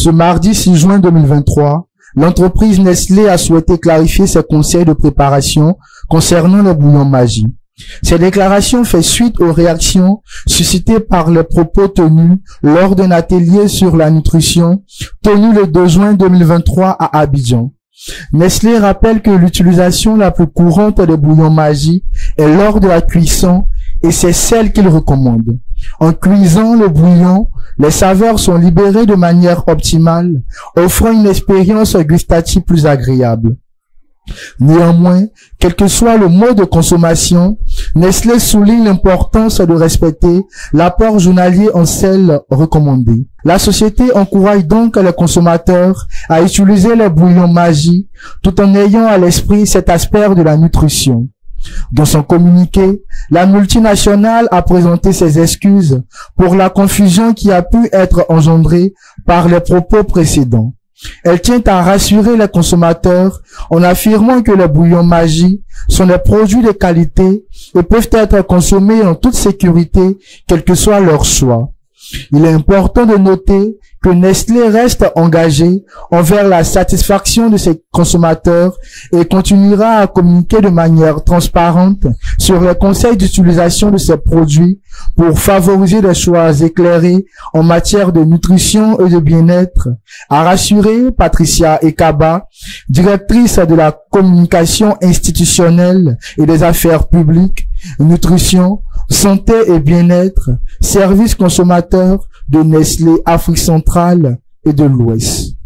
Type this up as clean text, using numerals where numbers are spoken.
Ce mardi 6 juin 2023, l'entreprise Nestlé a souhaité clarifier ses conseils de préparation concernant le bouillon Maggi. Ces déclarations font suite aux réactions suscitées par les propos tenus lors d'un atelier sur la nutrition tenu le 2 juin 2023 à Abidjan. Nestlé rappelle que l'utilisation la plus courante des bouillons Maggi est lors de la cuisson et c'est celle qu'il recommande. En cuisant le bouillon, les saveurs sont libérées de manière optimale, offrant une expérience gustative plus agréable. Néanmoins, quel que soit le mode de consommation, Nestlé souligne l'importance de respecter l'apport journalier en sel recommandé. La société encourage donc les consommateurs à utiliser les bouillons Maggi tout en ayant à l'esprit cet aspect de la nutrition. Dans son communiqué, la multinationale a présenté ses excuses pour la confusion qui a pu être engendrée par les propos précédents. Elle tient à rassurer les consommateurs en affirmant que les bouillons Maggi sont des produits de qualité et peuvent être consommés en toute sécurité, quel que soit leur choix. Il est important de noter que Nestlé reste engagé envers la satisfaction de ses consommateurs et continuera à communiquer de manière transparente sur les conseils d'utilisation de ces produits pour favoriser des choix éclairés en matière de nutrition et de bien-être, a rassuré Patricia Ekaba, directrice de la communication institutionnelle et des affaires publiques, nutrition, santé et bien-être, service consommateur de Nestlé Afrique centrale et de l'Ouest.